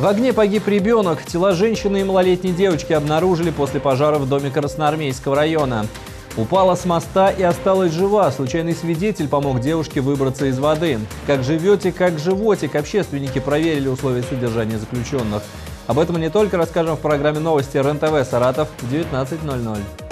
В огне погиб ребенок. Тела женщины и малолетней девочки обнаружили после пожара в доме Красноармейского района. Упала с моста и осталась жива. Случайный свидетель помог девушке выбраться из воды. Как живете, как животик. Общественники проверили условия содержания заключенных. Об этом и не только расскажем в программе новости РЕН-ТВ Саратов в 19:00.